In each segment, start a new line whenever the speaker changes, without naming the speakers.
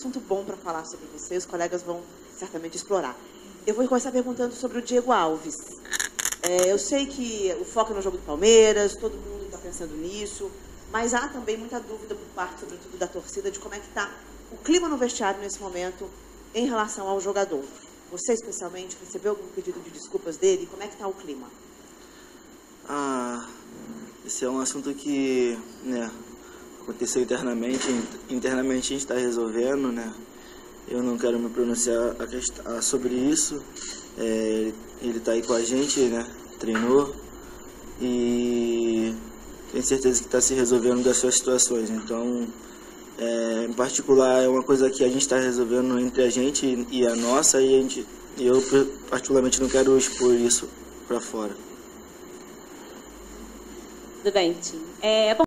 assunto bom para falar sobre você, os colegas vão certamente explorar. Eu vou começar perguntando sobre o Diego Alves. Eu sei que o foco é no jogo do Palmeiras, todo mundo está pensando nisso, mas há também muita dúvida por parte, sobretudo, da torcida, de como é que está o clima no vestiário nesse momento em relação ao jogador. Você, especialmente, recebeu algum pedido de desculpas dele? Como é que está o clima?
Esse é um assunto que, aconteceu internamente. Internamente a gente está resolvendo, né? Eu não quero me pronunciar sobre isso. Ele está aí com a gente, né? Treinou e tenho certeza que está se resolvendo das suas situações. Então, em particular, é uma coisa que a gente está resolvendo entre a gente e a nossa, e eu particularmente não quero expor isso para fora.
Tudo bem, Vitinho. Bom,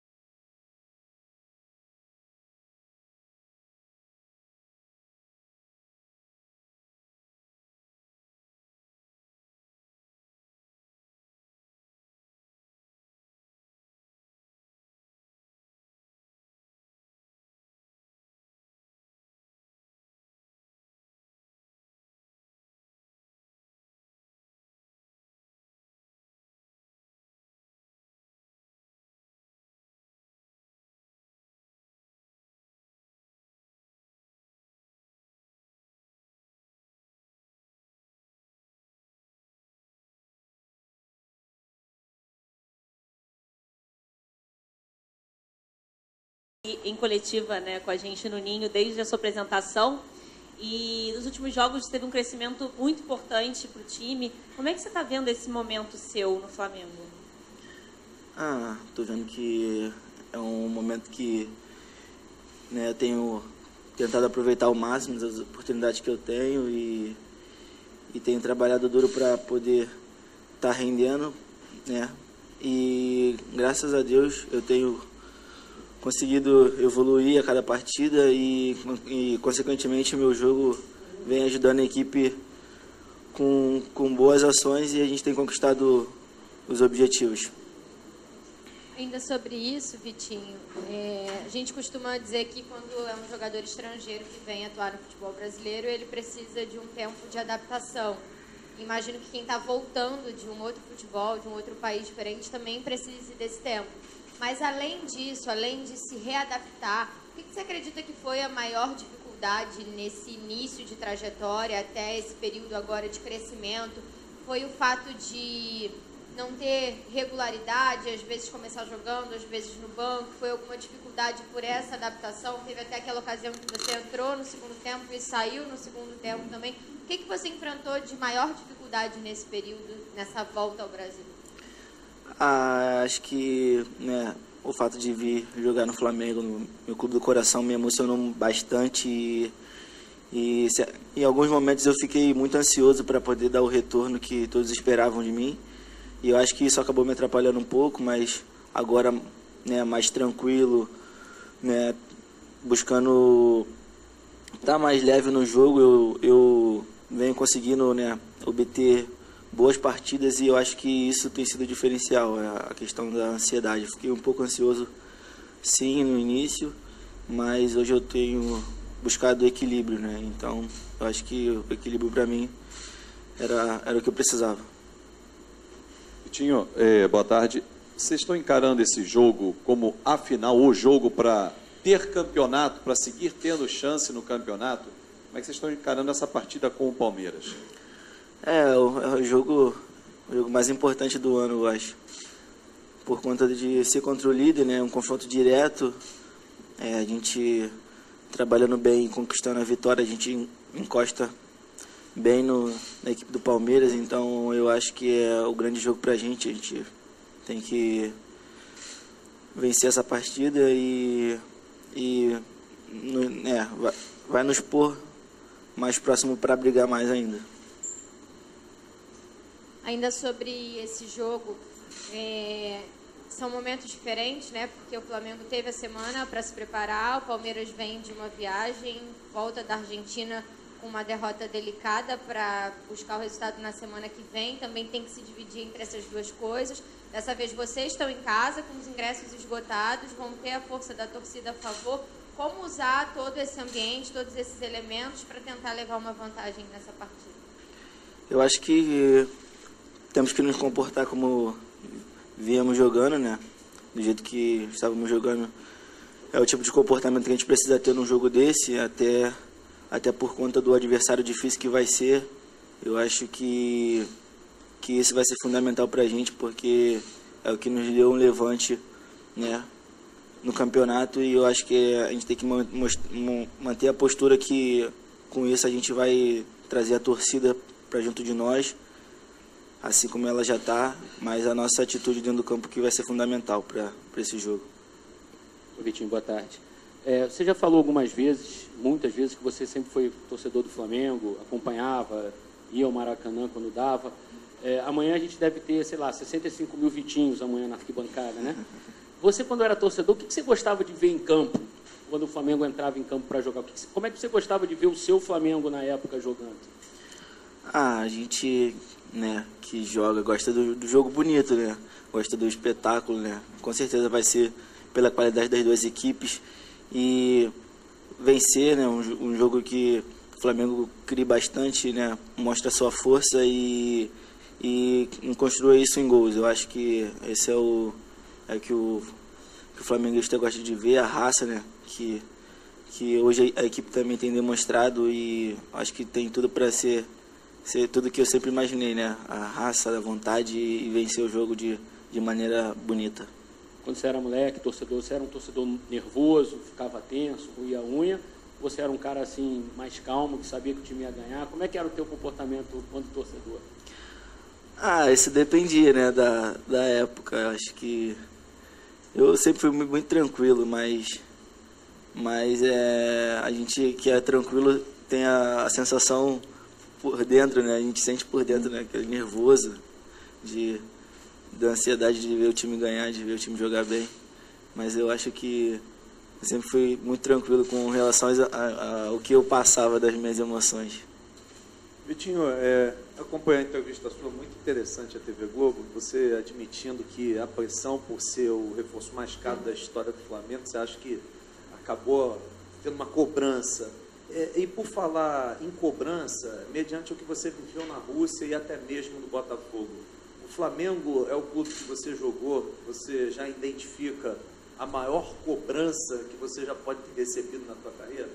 em coletiva, né, com a gente no Ninho desde a sua apresentação, e nos últimos jogos teve um crescimento muito importante para o time. Como é que você está vendo esse momento seu no Flamengo?
Tô vendo que é um momento que, eu tenho tentado aproveitar ao máximo as oportunidades que eu tenho e tenho trabalhado duro para poder estar rendendo, né? E graças a Deus eu tenho conseguido evoluir a cada partida e consequentemente, meu jogo vem ajudando a equipe com boas ações e a gente tem conquistado os objetivos.
Ainda sobre isso, Vitinho, a gente costuma dizer que quando é um jogador estrangeiro que vem atuar no futebol brasileiro, ele precisa de um tempo de adaptação. Imagino que quem está voltando de um outro futebol, de um outro país diferente, também precise desse tempo. Mas além disso, além de se readaptar, o que você acredita que foi a maior dificuldade nesse início de trajetória até esse período agora de crescimento? Foi o fato de não ter regularidade, às vezes começar jogando, às vezes no banco? Foi alguma dificuldade por essa adaptação? Teve até aquela ocasião que você entrou no segundo tempo e saiu no segundo tempo também. O que você enfrentou de maior dificuldade nesse período, nessa volta ao Brasil?
Acho que o fato de vir jogar no Flamengo, no meu clube do coração, me emocionou bastante e em alguns momentos eu fiquei muito ansioso para poder dar o retorno que todos esperavam de mim. E eu acho que isso acabou me atrapalhando um pouco, mas agora, mais tranquilo, buscando estar mais leve no jogo, eu venho conseguindo, obter boas partidas e eu acho que isso tem sido diferencial, a questão da ansiedade. Eu fiquei um pouco ansioso, sim, no início, mas hoje eu tenho buscado o equilíbrio, Então, eu acho que o equilíbrio para mim era o que eu precisava.
Vitinho, boa tarde. Vocês estão encarando esse jogo como, afinal, o jogo para ter campeonato, para seguir tendo chance no campeonato? Como é que vocês estão encarando essa partida com o Palmeiras?
É o jogo mais importante do ano, eu acho. Por conta de ser contra o líder, um confronto direto. A gente trabalhando bem, conquistando a vitória, a gente encosta bem na equipe do Palmeiras. Então eu acho que é o grande jogo pra gente. A gente tem que vencer essa partida vai nos pôr mais próximo para brigar mais ainda.
Ainda sobre esse jogo, são momentos diferentes, Porque o Flamengo teve a semana para se preparar, o Palmeiras vem de uma viagem, volta da Argentina com uma derrota delicada para buscar o resultado na semana que vem, também tem que se dividir entre essas duas coisas. Dessa vez vocês estão em casa com os ingressos esgotados, vão ter a força da torcida a favor. como usar todo esse ambiente, todos esses elementos para tentar levar uma vantagem nessa partida?
Eu acho que temos que nos comportar como viemos jogando, né? Do jeito que estávamos jogando. É o tipo de comportamento que a gente precisa ter num jogo desse, até por conta do adversário difícil que vai ser. Eu acho que isso vai ser fundamental para a gente, porque é o que nos deu um levante, né, no campeonato, e eu acho que a gente tem que manter a postura que com isso a gente vai trazer a torcida para junto de nós, assim como ela já está, mas a nossa atitude dentro do campo que vai ser fundamental para esse jogo.
Vitinho, boa tarde. Você já falou algumas vezes, muitas vezes, que você sempre foi torcedor do Flamengo, acompanhava, ia ao Maracanã quando dava. Amanhã a gente deve ter, sei lá, 65 mil Vitinhos amanhã na arquibancada, né? Você, quando era torcedor, o que você gostava de ver em campo, quando o Flamengo entrava em campo para jogar? Como é que você gostava de ver o seu Flamengo na época jogando?
A gente, né, que joga, gosta do jogo bonito, né? Gosta do espetáculo, né? Com certeza vai ser pela qualidade das duas equipes e vencer, né? Um jogo que o Flamengo cria bastante, né? Mostra a sua força e construa isso em gols. Eu acho que esse é que o flamenguista gosta de ver, a raça, né? Que hoje a equipe também tem demonstrado, e acho que tem tudo para ser tudo que eu sempre imaginei, né? A raça, a vontade e vencer o jogo de maneira bonita.
Quando você era moleque, torcedor, você era um torcedor nervoso, ficava tenso, roía a unha? Ou você era um cara assim mais calmo, que sabia que o time ia ganhar? Como é que era o teu comportamento quando torcedor?
Isso dependia, né, da época. Eu acho que eu sempre fui muito tranquilo, mas a gente que é tranquilo tem a sensação por dentro, né? A gente sente por dentro, né, aquele nervoso da ansiedade de ver o time ganhar, de ver o time jogar bem. Mas eu acho que eu sempre fui muito tranquilo com relação ao que eu passava das minhas emoções.
Vitinho, acompanhar a entrevista sua, muito interessante a TV Globo, você admitindo que a pressão por ser o reforço mais caro da história do Flamengo, você acha que acabou tendo uma cobrança? E por falar em cobrança, mediante o que você viveu na Rússia e até mesmo no Botafogo, o Flamengo é o clube que você jogou, você já identifica a maior cobrança que você já pode ter recebido na sua carreira?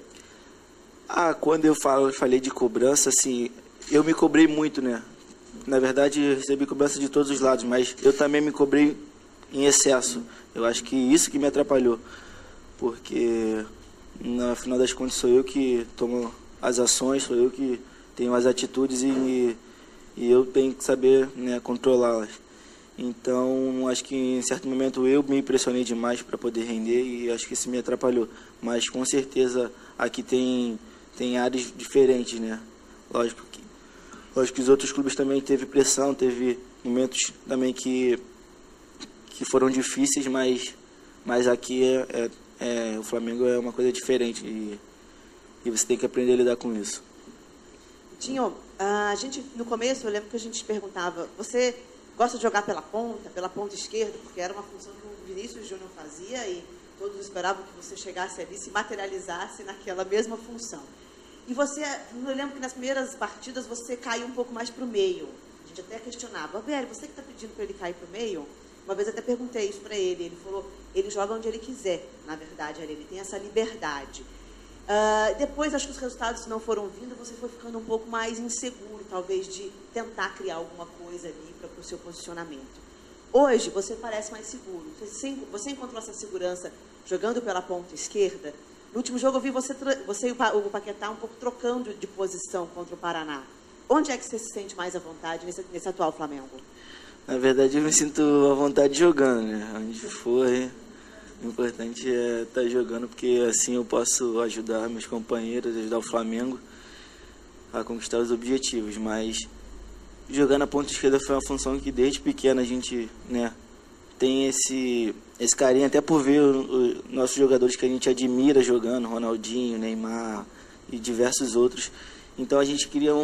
Quando eu falei de cobrança, assim, eu me cobrei muito, né? Na verdade, eu recebi cobrança de todos os lados, mas eu também me cobrei em excesso. Eu acho que isso que me atrapalhou, porque no final das contas sou eu que tomo as ações, sou eu que tenho as atitudes e eu tenho que saber, né, controlá-las. Então, acho que em certo momento eu me impressionei demais para poder render e acho que isso me atrapalhou. Mas com certeza aqui tem áreas diferentes, né? Lógico que os outros clubes também teve pressão, teve momentos também que foram difíceis, mas aqui o Flamengo é uma coisa diferente e você tem que aprender a lidar com isso.
Tinho, a gente, no começo, eu lembro que a gente perguntava, você gosta de jogar pela ponta esquerda, porque era uma função que o Vinícius Júnior fazia e todos esperavam que você chegasse ali, se materializasse naquela mesma função. E você, eu lembro que nas primeiras partidas você caiu um pouco mais para o meio. A gente até questionava, Velho, você que está pedindo para ele cair para o meio? Uma vez até perguntei isso para ele, ele falou, ele joga onde ele quiser, na verdade, ele tem essa liberdade. Depois, acho que os resultados não foram vindo, você foi ficando um pouco mais inseguro, talvez, de tentar criar alguma coisa ali para o seu posicionamento. Hoje, você parece mais seguro. Você encontrou essa segurança jogando pela ponta esquerda? No último jogo, eu vi você e o Paquetá um pouco trocando de posição contra o Paraná. Onde é que você se sente mais à vontade nesse atual Flamengo?
Na verdade, eu me sinto à vontade jogando, né? Onde for, o importante é estar jogando, porque assim eu posso ajudar meus companheiros, ajudar o Flamengo a conquistar os objetivos. Mas jogar na ponta esquerda foi uma função que desde pequena a gente, né, tem esse carinho, até por ver os nossos jogadores que a gente admira jogando, Ronaldinho, Neymar e diversos outros. Então a gente cria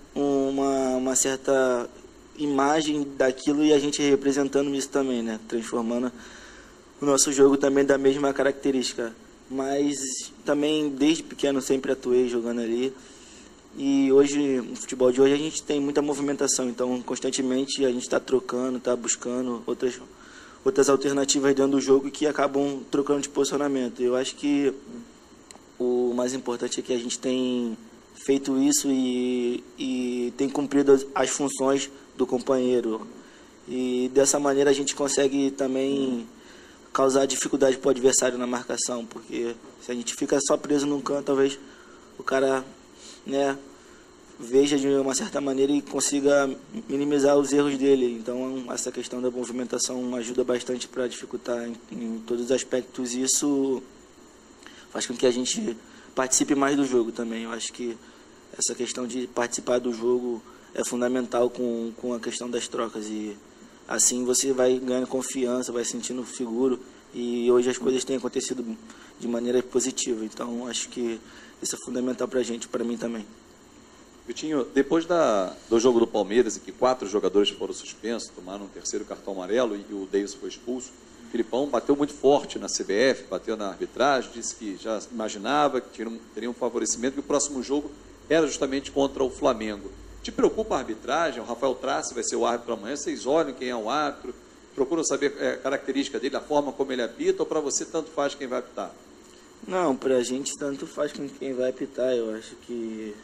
uma certa imagem daquilo e a gente representando isso também, né, transformando o nosso jogo também da mesma característica. mas também desde pequeno sempre atuei jogando ali. E hoje, no futebol de hoje, a gente tem muita movimentação, então constantemente a gente está trocando, está buscando outras alternativas dentro do jogo que acabam trocando de posicionamento. Eu acho que o mais importante é que a gente tem feito isso e tem cumprido as funções do companheiro. E dessa maneira a gente consegue também causar dificuldade para o adversário na marcação, porque se a gente fica só preso num canto, talvez o cara, né, veja de uma certa maneira e consiga minimizar os erros dele. Então essa questão da movimentação ajuda bastante para dificultar em todos os aspectos, e isso faz com que a gente participe mais do jogo também. Eu acho que essa questão de participar do jogo é fundamental com a questão das trocas, e assim você vai ganhando confiança, vai sentindo seguro, e hoje as coisas têm acontecido de maneira positiva. Então acho que isso é fundamental para a gente, para mim também.
Vitinho, depois do jogo do Palmeiras, em que 4 jogadores foram suspensos, tomaram um 3º cartão amarelo e o Davis foi expulso, o Filipão bateu muito forte na CBF, bateu na arbitragem, disse que já imaginava que teria um favorecimento, que o próximo jogo era justamente contra o Flamengo. Te preocupa a arbitragem? O Rafael Trace vai ser o árbitro amanhã, vocês olham quem é o árbitro, procuram saber a característica dele, a forma como ele apita, ou para você tanto faz quem vai apitar?
Não, para a gente tanto faz com quem vai apitar. Eu acho que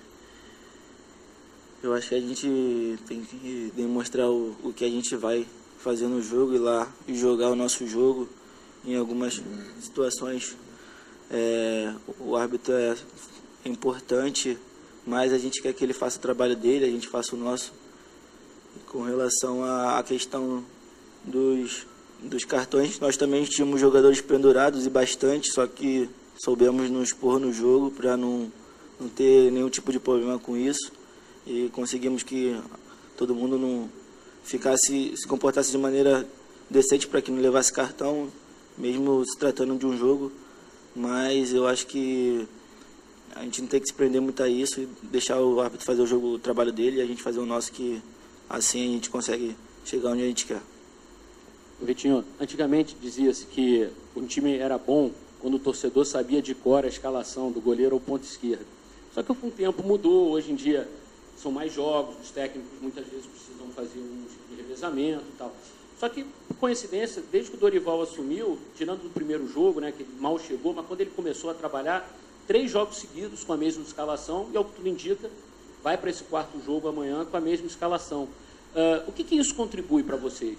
a gente tem que demonstrar o que a gente vai fazer no jogo, ir lá e jogar o nosso jogo. Em algumas situações o árbitro é importante, mas a gente quer que ele faça o trabalho dele, a gente faça o nosso. E com relação à questão dos cartões, nós também tínhamos jogadores pendurados e bastante, só que soubemos nos pôr no jogo para não ter nenhum tipo de problema com isso. E conseguimos que todo mundo não se comportasse de maneira decente para que não levasse cartão, mesmo se tratando de um jogo. Mas eu acho que a gente não tem que se prender muito a isso e deixar o árbitro fazer o trabalho dele, e a gente fazer o nosso, que assim a gente consegue chegar onde a gente quer.
Vitinho, antigamente dizia-se que um time era bom quando o torcedor sabia de cor a escalação do goleiro ou ponta esquerda. Só que com o tempo mudou, hoje em dia são mais jogos, os técnicos muitas vezes precisam fazer um tipo de revezamento e tal. Só que, por coincidência, desde que o Dorival assumiu, tirando do primeiro jogo, né, que ele mal chegou, mas quando ele começou a trabalhar, 3 jogos seguidos com a mesma escalação, e ao que tudo indica, vai para esse 4º jogo amanhã com a mesma escalação. O que isso contribui para vocês?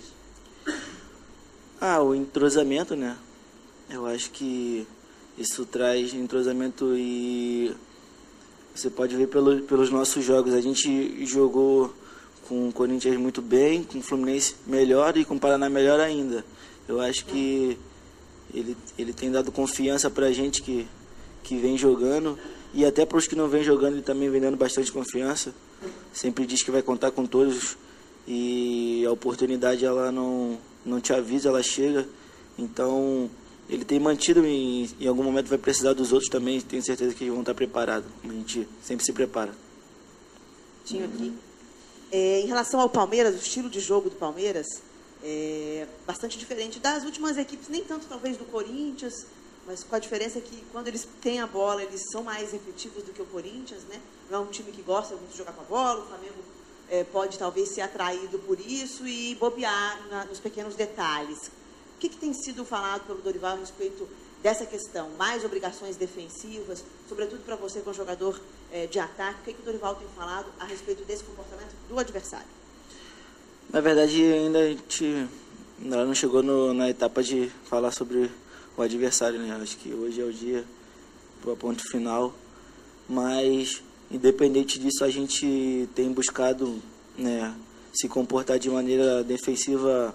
O entrosamento, né? Eu acho que isso traz entrosamento, e você pode ver pelos nossos jogos. A gente jogou com o Corinthians muito bem, com o Fluminense melhor e com o Paraná melhor ainda. Eu acho que ele tem dado confiança para a gente que vem jogando, e até para os que não vem jogando ele também vem dando bastante confiança. Sempre diz que vai contar com todos, e a oportunidade ela não te avisa, ela chega. Então ele tem mantido, em algum momento vai precisar dos outros também, tenho certeza que eles vão estar preparados, como a gente sempre se prepara.
Tinha aqui. Em relação ao Palmeiras, o estilo de jogo do Palmeiras é bastante diferente das últimas equipes, nem tanto talvez do Corinthians, mas com a diferença que quando eles têm a bola, eles são mais efetivos do que o Corinthians, né? Não é um time que gosta muito de jogar com a bola, o Flamengo pode talvez ser atraído por isso e bobear nos pequenos detalhes. O que tem sido falado pelo Dorival a respeito dessa questão? Mais obrigações defensivas, sobretudo para você que é um jogador de ataque. O que o Dorival tem falado a respeito desse comportamento do adversário?
Na verdade, ainda a gente não chegou na etapa de falar sobre o adversário, né? Acho que hoje é o dia para o ponto final, mas independente disso, a gente tem buscado, né, se comportar de maneira defensiva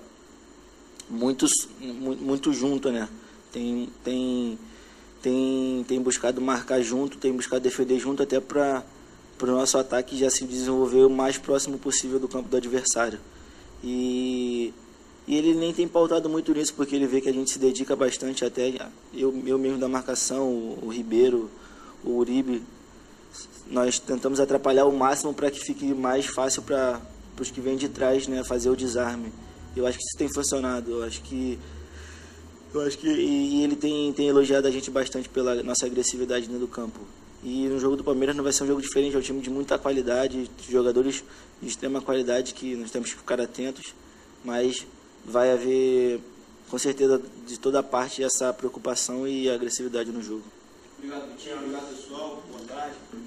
muito junto, né? Tem buscado marcar junto, tem buscado defender junto, até para o nosso ataque já se desenvolver o mais próximo possível do campo do adversário. E ele nem tem pautado muito nisso, porque ele vê que a gente se dedica bastante, até eu mesmo da marcação, o Ribeiro, o Uribe. Nós tentamos atrapalhar o máximo para que fique mais fácil para os que vêm de trás, né, fazer o desarme. Eu acho que isso tem funcionado. Eu acho que Eu acho que e ele tem elogiado a gente bastante pela nossa agressividade dentro do campo. E no jogo do Palmeiras não vai ser um jogo diferente, é um time de muita qualidade, jogadores de extrema qualidade que nós temos que ficar atentos, mas vai haver, com certeza, de toda parte essa preocupação e agressividade no jogo.
Obrigado, Vitinho. Obrigado, pessoal. Boa tarde.